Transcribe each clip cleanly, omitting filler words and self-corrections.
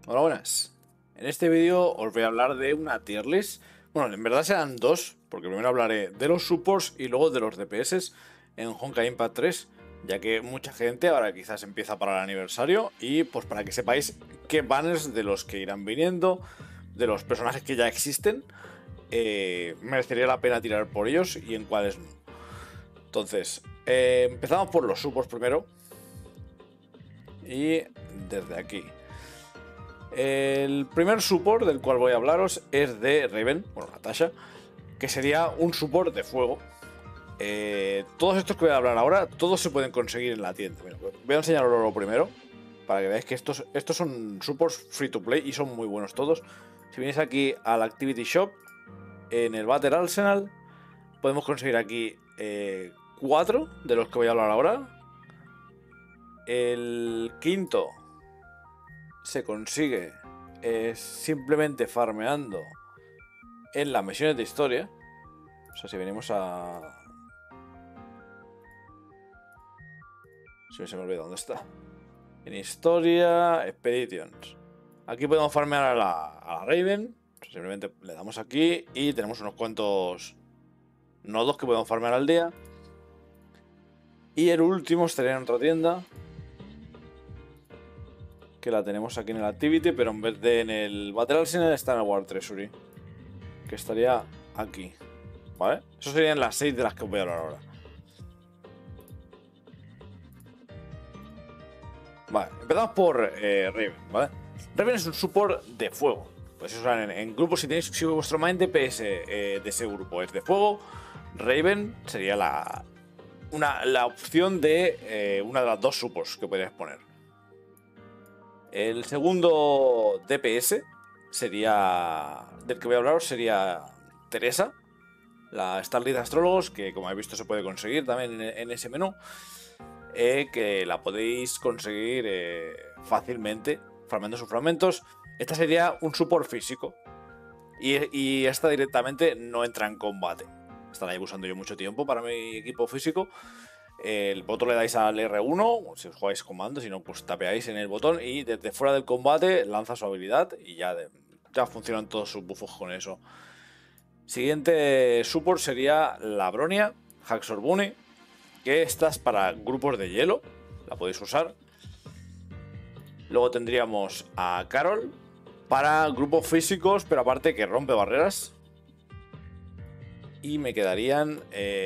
Hola, buenas. En este vídeo os voy a hablar de una tier list. Bueno, en verdad serán dos, porque primero hablaré de los supports y luego de los DPS en Honkai Impact 3, ya que mucha gente ahora quizás empieza para el aniversario y pues para que sepáis qué banners de los que irán viniendo, de los personajes que ya existen, merecería la pena tirar por ellos y en cuáles no. Entonces, empezamos por los supports primero. Y desde aquí. El primer support del cual voy a hablaros es de Raven, bueno, Natasha, que sería un support de fuego. Todos estos que voy a hablar ahora, todos se pueden conseguir en la tienda. Mira, voy a enseñaros lo primero, para que veáis que estos son supports free to play y son muy buenos todos. Si vienes aquí al Activity Shop, en el Battle Arsenal, podemos conseguir aquí 4 de los que voy a hablar ahora. El quinto se consigue simplemente farmeando en las misiones de historia. O sea, si venimos a... Si se me olvida dónde está. En historia, Expeditions. Aquí podemos farmear a la Raven. Simplemente le damos aquí y tenemos unos cuantos nodos que podemos farmear al día. Y el último estaría en otra tienda, que la tenemos aquí en el Activity, pero en vez de en el Battle Arsenal está en el War Treasury, que estaría aquí. ¿Vale? Eso serían las 6 de las que os voy a hablar ahora. Vale, empezamos por Raven, ¿vale? Raven es un support de fuego. Podéis usar en grupos si vuestro main DPS de ese grupo es de fuego. Raven sería la opción de una de las dos supports que podéis poner. El segundo DPS sería, del que voy a hablaros, sería Teresa, la Starlight Astrólogos, que como habéis visto se puede conseguir también en ese menú. Que la podéis conseguir fácilmente farmando sus fragmentos. Esta sería un support físico y esta directamente no entra en combate. Esta la llevo usando yo mucho tiempo para mi equipo físico. El botón le dais al R1 si os jugáis comando, si no pues tapeáis en el botón y desde fuera del combate lanza su habilidad y ya funcionan todos sus buffos con eso. Siguiente support sería la Bronia, Haxor Bunny, que esta es para grupos de hielo, la podéis usar. Luego tendríamos a Carol para grupos físicos, pero aparte que rompe barreras. Y me quedarían...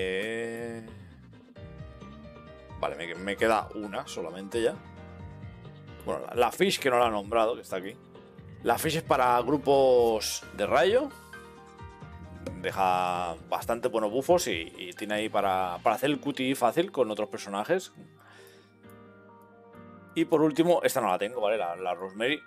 Vale, me queda una solamente ya. Bueno, la Fish, que no la he nombrado, que está aquí. La Fish es para grupos de rayo. Deja bastante buenos buffos y tiene ahí para hacer el QTE fácil con otros personajes. Y por último, esta no la tengo, ¿vale? La Rosemary.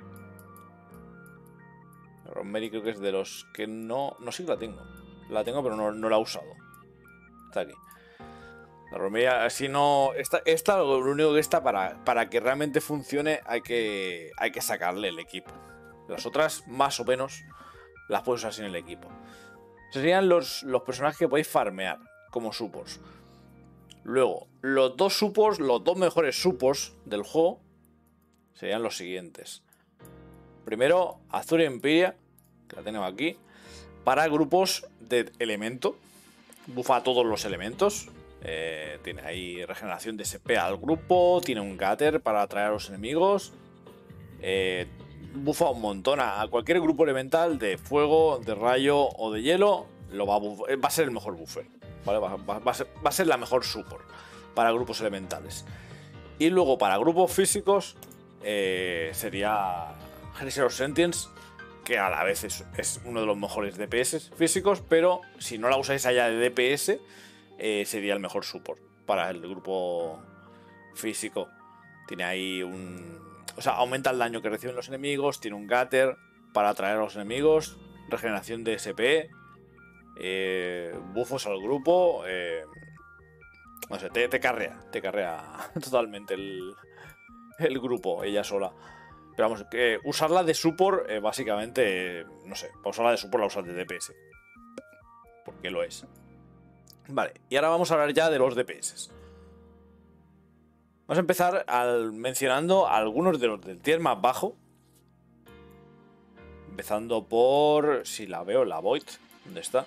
La Rosemary creo que es de los que no... No sé si la tengo. La tengo, pero no la he usado. Está aquí. La Rosemary, así no... Esta lo único que está para que realmente funcione hay que sacarle el equipo. Las otras, más o menos, las puedes usar sin el equipo. Serían los personajes que podéis farmear como supports. Luego, los dos mejores supports del juego serían los siguientes. Primero, Azuria Imperia, que la tenemos aquí, para grupos de elemento. Bufa a todos los elementos. Tiene ahí regeneración de SP al grupo. Tiene un Gather para atraer a los enemigos. Bufa un montón a cualquier grupo elemental de fuego, de rayo o de hielo. Va a ser el mejor buffer, ¿vale? Va a ser la mejor support para grupos elementales. Y luego para grupos físicos sería Genesis Sentience, que a la vez es uno de los mejores DPS físicos, pero si no la usáis allá de DPS, sería el mejor support para el grupo físico. Tiene ahí o sea, aumenta el daño que reciben los enemigos, tiene un Gather para atraer a los enemigos, regeneración de SP, buffos al grupo, no sé, te carrea totalmente el grupo, ella sola. Pero vamos, que usarla de support, básicamente, no sé, para usarla de support la usas de DPS. Porque lo es. Vale, y ahora vamos a hablar ya de los DPS. Vamos a empezar mencionando algunos de los del tier más bajo. empezando por, si la veo, la Void. ¿Dónde está?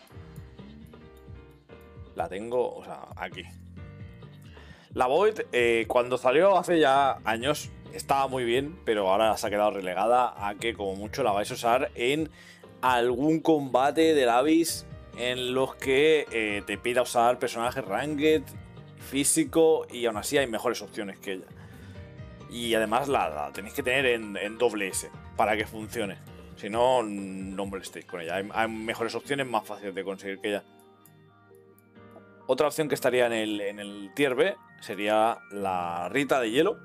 La tengo, o sea, aquí. La Void, cuando salió hace ya años, estaba muy bien, pero ahora se ha quedado relegada a que como mucho la vais a usar en algún combate del Abyss en los que te pida usar personajes ranked, físico, y aún así hay mejores opciones que ella. Y además la tenéis que tener en doble S para que funcione. Si no, no molestéis con ella. Hay mejores opciones más fáciles de conseguir que ella. Otra opción que estaría en el tier B sería la Rita de hielo.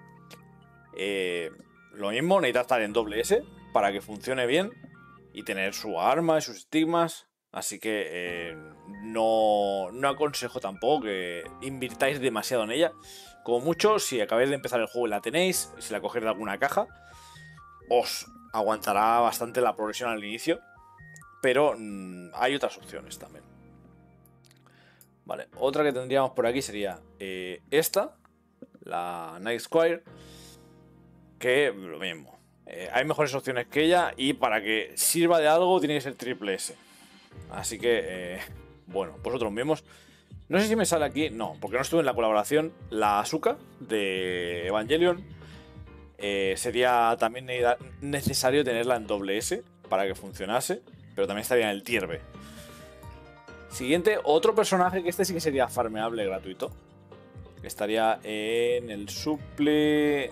Lo mismo, necesita estar en doble S para que funcione bien y tener su arma y sus estigmas. Así que no aconsejo tampoco que invirtáis demasiado en ella. Como mucho, si acabáis de empezar el juego y la tenéis, si la cogéis de alguna caja, os aguantará bastante la progresión al inicio. Pero hay otras opciones también. Vale, otra que tendríamos por aquí sería esta, la Night Squire, que lo mismo. Hay mejores opciones que ella y para que sirva de algo tiene que ser triple S. Así que, bueno, vosotros mismos. No sé si me sale aquí, no, porque no estuve en la colaboración. La Asuka de Evangelion. Sería también necesario tenerla en doble S para que funcionase, pero también estaría en el tier B. Siguiente, otro personaje que este sí que sería farmeable gratuito. Estaría en el suple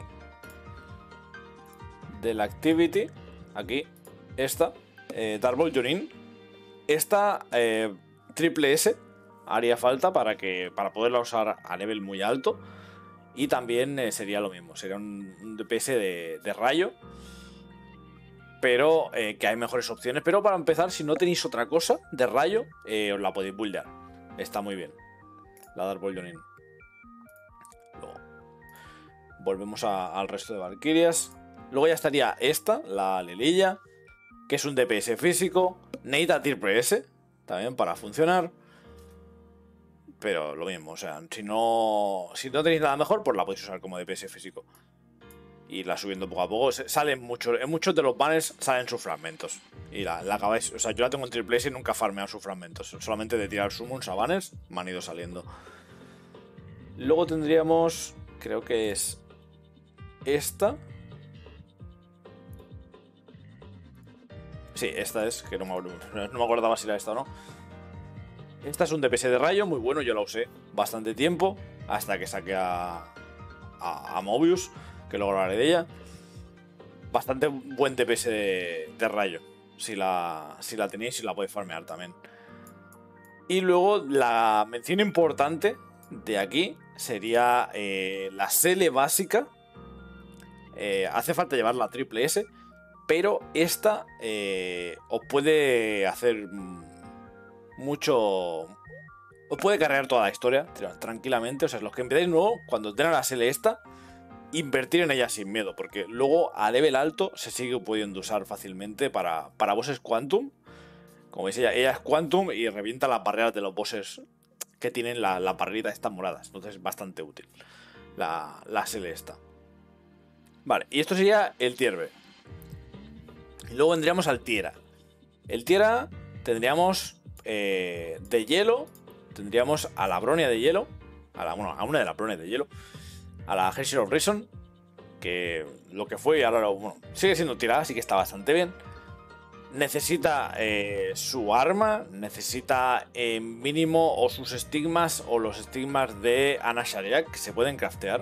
del Activity. Aquí, esta, Dark Ball Junin. Esta triple S haría falta para poderla usar a nivel muy alto. Y también sería lo mismo, sería un DPS de rayo. Pero que hay mejores opciones. Pero para empezar, si no tenéis otra cosa de rayo, os la podéis buildear. Está muy bien. La Dark Ball Junin. Luego volvemos al resto de Valkyrias. Luego ya estaría esta, la Lililla, que es un DPS físico. Necesita triple S también para funcionar. Pero lo mismo, o sea, si no tenéis nada mejor, pues la podéis usar como DPS físico. Y la subiendo poco a poco. Salen muchos, en muchos de los banners salen sus fragmentos. Y la acabáis. O sea, yo la tengo en triple S y nunca farmeado sus fragmentos. Solamente de tirar summons a banners me han ido saliendo. Luego tendríamos. Creo que es esta. Sí, esta es, que no me acordaba si era esta o no. Esta es un DPS de rayo, muy bueno, yo la usé bastante tiempo, hasta que saqué a Mobius, que luego hablaré de ella. Bastante buen DPS de rayo, si la tenéis y la podéis farmear también. Y luego la mención importante de aquí sería la Sele básica. Hace falta llevar la triple S, pero esta os puede hacer mucho. Os puede cargar toda la historia tranquilamente. O sea, los que empezáis nuevo, cuando tengan la Sele esta, invertir en ella sin miedo, porque luego a level alto se sigue pudiendo usar fácilmente para bosses Quantum. Como veis, ella es Quantum y revienta las barreras de los bosses que tienen la barrita estas moradas. Entonces es bastante útil la Sele esta. Vale, y esto sería el tier B. Y luego vendríamos al tier A. El tier A tendríamos de hielo. Tendríamos a la Bronia de hielo. A una de las Bronias de hielo. A la Hershey of Reason. Que lo que fue y ahora sigue siendo tirada, así que está bastante bien. Necesita su arma. Necesita mínimo o sus estigmas o los estigmas de Ana Shariak, que se pueden craftear.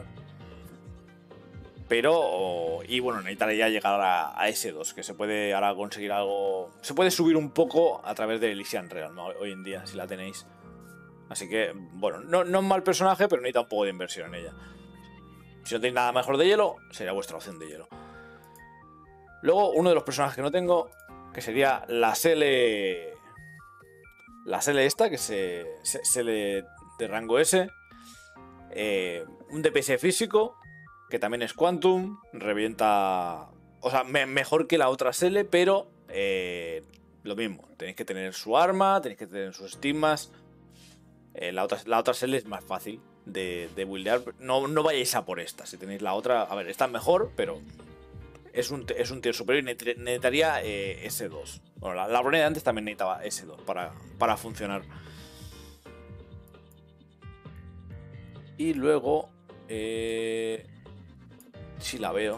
Pero, y bueno, necesitaría llegar a S2, que se puede ahora conseguir algo. Se puede subir un poco a través de Elysian Real, ¿no? Hoy en día, si la tenéis. Así que, bueno, no es mal personaje, pero necesita un poco de inversión en ella. Si no tenéis nada mejor de hielo, sería vuestra opción de hielo. Luego, uno de los personajes que no tengo, que sería la Sele. La Sele esta, que Sele de rango S. Un DPS físico, que también es Quantum, revienta. O sea, mejor que la otra Sele, pero lo mismo. Tenéis que tener su arma, tenéis que tener sus estigmas. La otra Sele es más fácil de buildear. No vayáis a por esta. Si tenéis la otra, a ver, esta es mejor, pero es un tier superior y necesitaría S2. Bueno, la Ronnie de antes también necesitaba S2 para funcionar. Y luego, si la veo.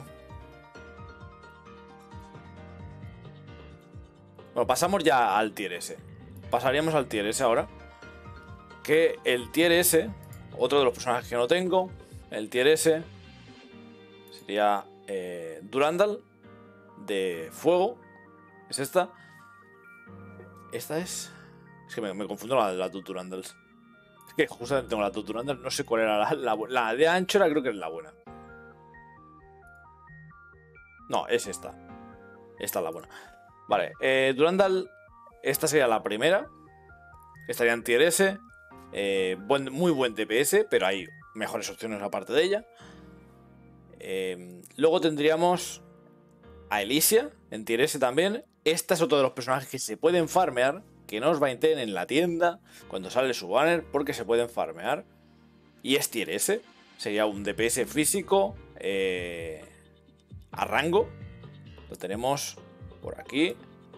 Bueno, pasamos ya al tier S. Pasaríamos al tier S ahora. Que el tier S, otro de los personajes que no tengo, el tier S sería Durandal de fuego. Es esta. Esta es. Es que me confundo las dos Durandals. Es que justamente tengo las dos Durandals. No sé cuál era la de Anchora, creo que es la buena. No, es esta. Esta es la buena. Vale, Durandal. Esta sería la primera. Estaría en tier S. Muy buen DPS, pero hay mejores opciones aparte de ella. Luego tendríamos a Elysia en tier S también. Esta es otro de los personajes que se pueden farmear, que no os va a entender en la tienda cuando sale su banner, porque se pueden farmear. Y es tier S. Sería un DPS físico a rango. Lo tenemos por aquí.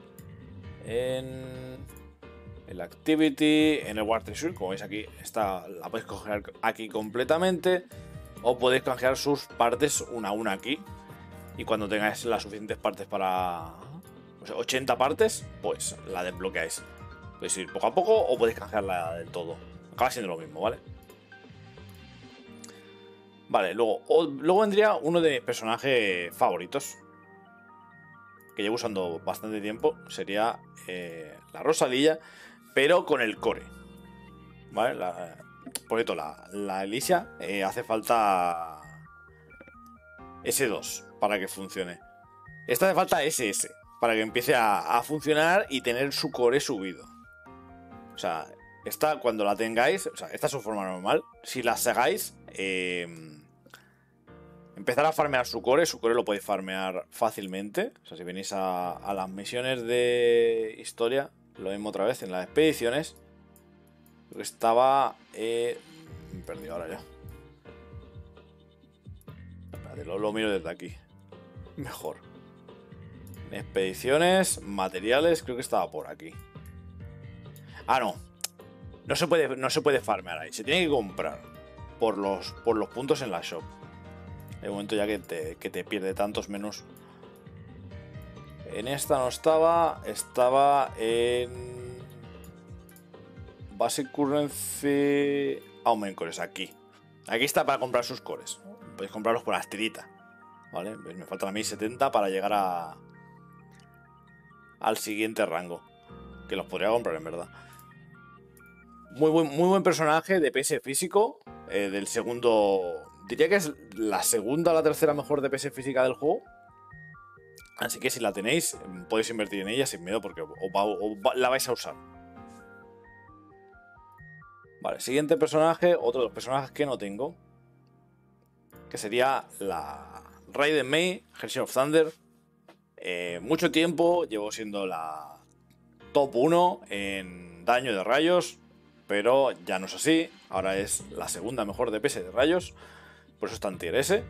En el Activity, en el War Treasure, como veis aquí, la podéis coger aquí completamente. O podéis canjear sus partes una a una aquí. Y cuando tengáis las suficientes partes para 80 partes, pues la desbloqueáis. Podéis ir poco a poco o podéis canjearla del todo. Acaba siendo lo mismo, ¿vale? Vale, luego vendría uno de mis personajes favoritos, que llevo usando bastante tiempo. Sería la Rosalilla, pero con el core. ¿Vale? Por cierto, la Elysia hace falta S2 para que funcione. Esta hace falta SS para que empiece a funcionar y tener su core subido. O sea, esta cuando la tengáis, o sea, esta es su forma normal. Si la segáis, empezar a farmear su core lo podéis farmear fácilmente. O sea, si venís a las misiones de historia, lo mismo otra vez en las expediciones. Estaba... me he perdido ahora ya. Espérate, lo miro desde aquí. Mejor. Expediciones, materiales, creo que estaba por aquí. Ah, no. No se puede farmear ahí. Se tiene que comprar por los puntos en la shop. Hay un momento ya que te pierde tantos menús. En esta no estaba. Estaba en Basic Currency Augment Cores, aquí. Aquí está para comprar sus cores. Podéis comprarlos por las tiritas, ¿vale? Pues me faltan a mí 70 para llegar al siguiente rango. Que los podría comprar, en verdad. Muy buen personaje de DPS físico. Del segundo... Diría que es la segunda o la tercera mejor DPS física del juego. Así que si la tenéis, podéis invertir en ella sin miedo porque la vais a usar. Vale, siguiente personaje, otro de los personajes que no tengo, que sería la Raiden Mei, Hellsing of Thunder. Mucho tiempo llevo siendo la top 1 en daño de rayos, pero ya no es así. Ahora es la segunda mejor DPS de rayos, por eso está en tier S.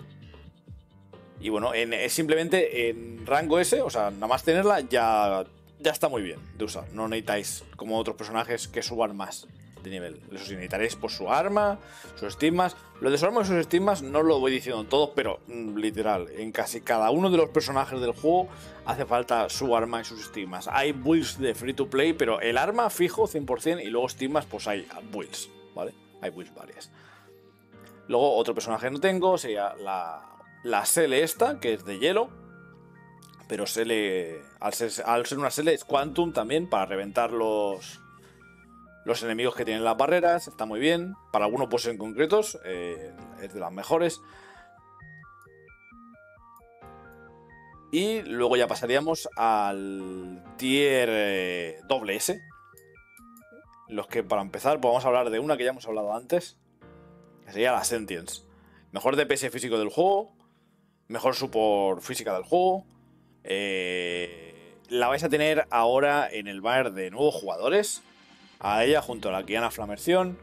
Y bueno, simplemente en rango S, o sea, nada más tenerla ya está muy bien de usar. No necesitáis como otros personajes que suban más de nivel. Eso sí, necesitaréis por su arma, sus estigmas. Lo de su arma y sus estigmas no lo voy diciendo en todos, pero literal, en casi cada uno de los personajes del juego hace falta su arma y sus estigmas. Hay builds de free to play, pero el arma fijo 100% y luego estigmas pues hay builds, ¿vale? Hay builds varias. Luego otro personaje que no tengo sería la Sele esta, que es de hielo. Pero Sele, al ser una Sele, es Quantum también para reventar los enemigos que tienen las barreras. Está muy bien. Para algunos bosses en concretos es de las mejores. Y luego ya pasaríamos al tier doble S. Los que para empezar pues vamos a hablar de una que ya hemos hablado antes, que sería la Sentience. Mejor DPS físico del juego. Mejor support física del juego. La vais a tener ahora en el banner de nuevos jugadores. A ella junto a la Qiyana Flamerción.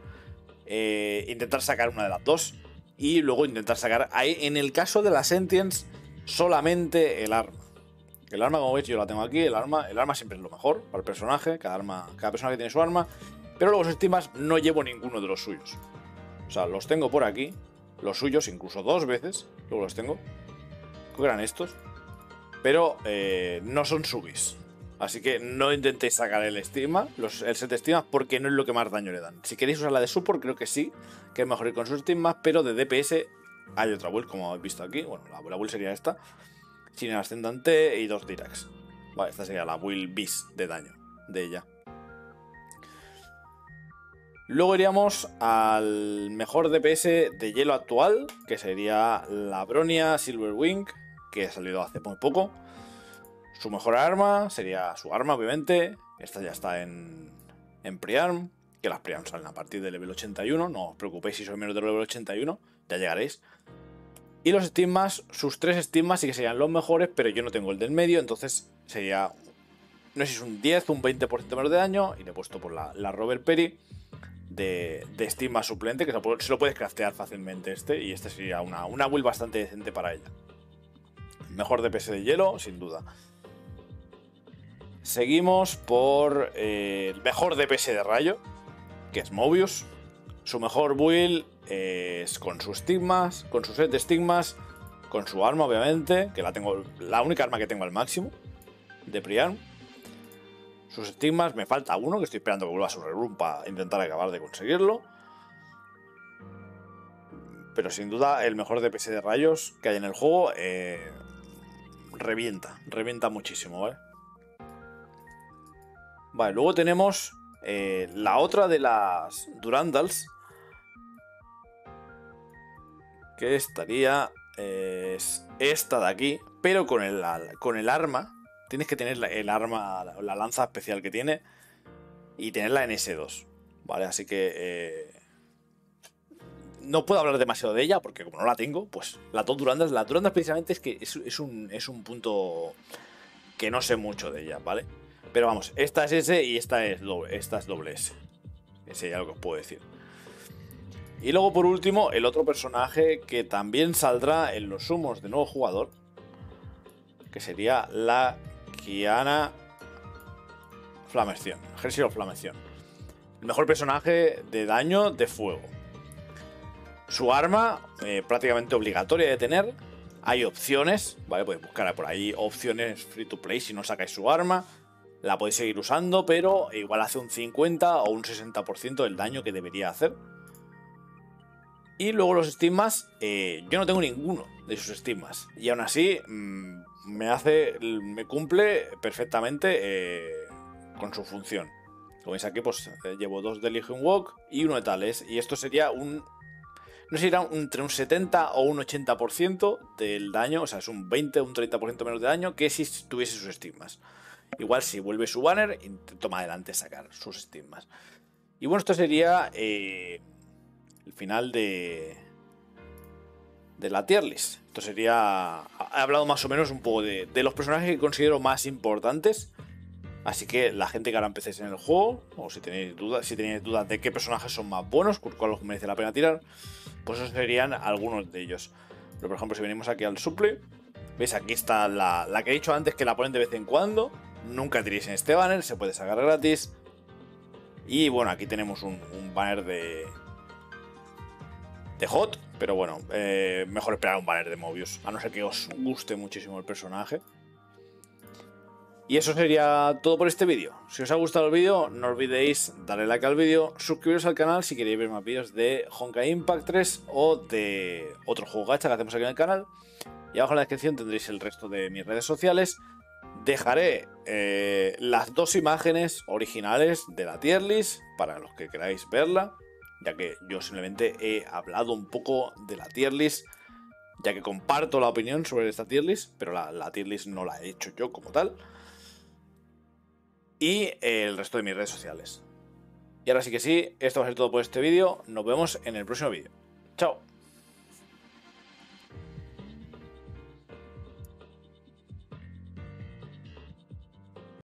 Intentar sacar una de las dos. Y luego intentar sacar... Ahí, en el caso de la Sentience, solamente el arma. El arma, como veis, yo la tengo aquí. El arma siempre es lo mejor para el personaje. Cada personaje tiene su arma. Pero luego los estigmas no llevo ninguno de los suyos. O sea, los tengo por aquí. Los suyos, incluso 2 veces. Luego los tengo. Creo que eran estos. Pero no son subis. Así que no intentéis sacar el estigma, el set de estigmas, porque no es lo que más daño le dan. Si queréis usar la de support, creo que sí, que es mejor ir con sus estigmas, pero de DPS hay otra build, como habéis visto aquí. Bueno, la build sería esta. Sin el ascendante y 2 Diracs. Vale, esta sería la build bis de daño de ella. Luego iríamos al mejor DPS de hielo actual, que sería la Bronya Silverwing, que ha salido hace muy poco. Su mejor arma sería su arma, obviamente. Esta ya está en Pre-Arm, que las Pre-Arm salen a partir del level 81. No os preocupéis si sois menos del level 81, ya llegaréis. Y los estigmas, sus 3 estigmas sí que serían los mejores, pero yo no tengo el del medio, entonces sería, no sé si es un 10 o un 20% menos de daño. Y le he puesto por la Robert Perry de estigma suplente, que se lo puedes craftear fácilmente y este sería una build bastante decente para ella. Mejor DPS de hielo, sin duda. Seguimos por el mejor DPS de rayo, que es Mobius. Su mejor build es con sus estigmas, con su set de estigmas, con su arma, obviamente, que la única arma que tengo al máximo de Priam. Sus estigmas, me falta uno, que estoy esperando que vuelva a su reroom para intentar acabar de conseguirlo. Pero sin duda el mejor DPS de rayos que hay en el juego. Revienta muchísimo, ¿vale? Vale, luego tenemos la otra de las Durandals, que estaría esta de aquí, pero con el arma. Tienes que tener el arma, la lanza especial que tiene, y tenerla en S2, ¿vale? Así que no puedo hablar demasiado de ella, porque como no la tengo, pues la Durandals precisamente es que es un punto que no sé mucho de ella, ¿vale? Pero vamos, esta es S y esta es doble S. Ese ya lo que os puedo decir. Y luego por último, el otro personaje que también saldrá en los sumos de nuevo jugador, que sería la Qiyana Flamescient, Ejército de Flamescient. El mejor personaje de daño de fuego. Su arma, prácticamente obligatoria de tener. Hay opciones, ¿vale? Podéis buscar por ahí opciones free to play si no sacáis su arma. La podéis seguir usando, pero igual hace un 50 o un 60% del daño que debería hacer. Y luego los estigmas, yo no tengo ninguno de sus estigmas. Y aún así, me cumple perfectamente con su función. Como veis aquí, pues llevo 2 de Legion Walk y 1 de Tales. Y esto sería no sé, entre un 70 o un 80% del daño. O sea, es un 20 o un 30% menos de daño que si tuviese sus estigmas. Igual si vuelve su banner, intento más adelante sacar sus estigmas. Y bueno, esto sería el final de la tier list. Esto sería... He hablado más o menos un poco de los personajes que considero más importantes. Así que la gente que ahora empecéis en el juego, o si tenéis dudas de qué personajes son más buenos, cuál os merece la pena tirar, pues esos serían algunos de ellos. Pero por ejemplo, si venimos aquí al suple, veis, aquí está la que he dicho antes, que la ponen de vez en cuando. Nunca tiréis en este banner, se puede sacar gratis. Y bueno, aquí tenemos un banner de Hot, pero bueno, mejor esperar un banner de Mobius, a no ser que os guste muchísimo el personaje. Y eso sería todo por este vídeo. Si os ha gustado el vídeo, no olvidéis darle like al vídeo, suscribiros al canal si queréis ver más vídeos de Honkai Impact 3 o de otro juego gacha que hacemos aquí en el canal. Y abajo en la descripción tendréis el resto de mis redes sociales. Dejaré las 2 imágenes originales de la tier list para los que queráis verla, ya que yo simplemente he hablado un poco de la tier list, ya que comparto la opinión sobre esta tier list, pero la tier list no la he hecho yo como tal. Y el resto de mis redes sociales. Y ahora sí que sí, esto va a ser todo por este vídeo. Nos vemos en el próximo vídeo. Chao.